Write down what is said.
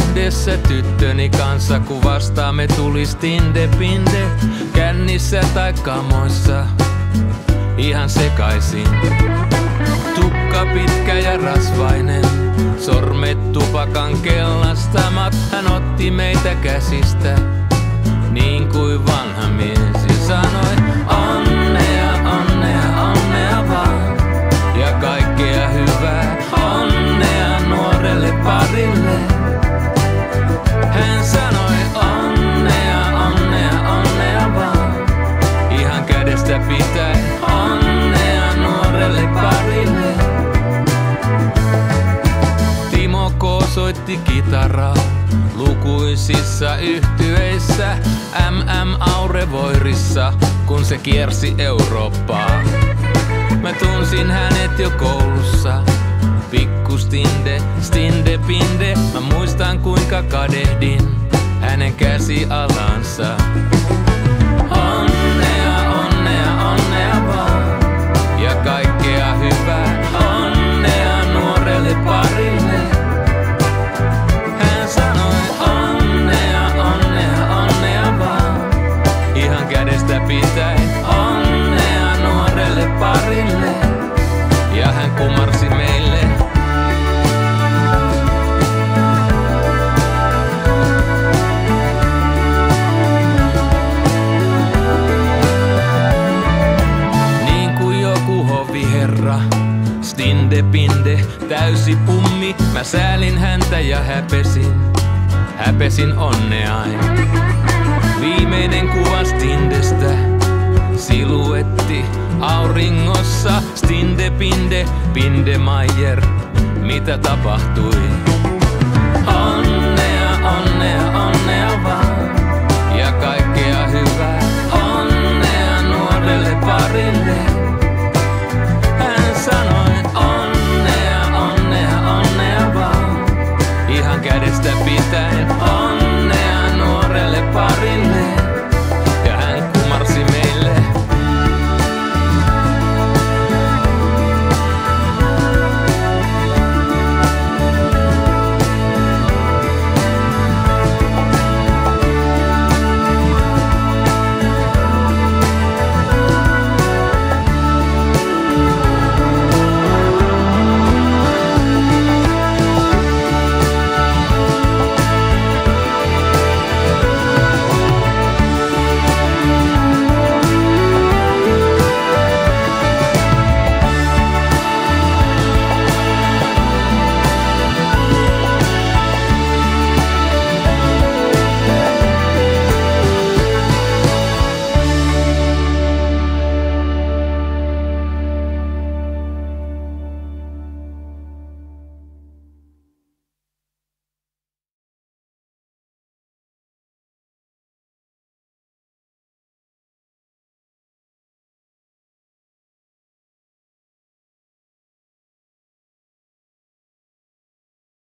yhdessä tyttöni kanssa, kun vastaamme tuli stinde pinde. Kännissä tai kamoissa, ihan sekaisin. Tukka pitkä ja rasvainen, sormet tupakan kellastamat. Hän otti meitä käsistä, niin kuin vanha mies, ja sanoi: onnea, onnea, onnea vaan, ja kaikkea hyvää. Onnea nuorelle parille. Hän sanoi: onnea, onnea, onnea vaan, ihan kädestä pitäen. Onnea nuorelle parille. Timo K. soitti kitaraa lukuisissa yhtyeissä, Aurevoirissa, kun se kiersi Eurooppaa. Mä tunsin hänet jo koulussa, pikku stinde, stinde pinde. Mä muistan kuinka kadehdin hänen käsialansa. Onnea, onnea, onnea vaan, ja kaikkea hyvää. Onnea nuorelle parille. Hän sanoi: onnea, onnea, onnea vaan, ihan kädestä pitäen. Onnea nuorelle parille. Ja hän kumarsi meille. Niin kuin joku hoviherra, stinde pinde, täysi pummi. Mä säälin häntä ja häpesin onneain. Viimeinen kuva stindestä, siluetti auringossa. Stinde pinde, pinde Maier, mitä tapahtui? Onnea, onnea, onnea vaan, ja kaikkea hyvää. Onnea nuorelle parille. Hän sanoi: onnea, onnea, onnea vaan, ihan kädestä pitäen.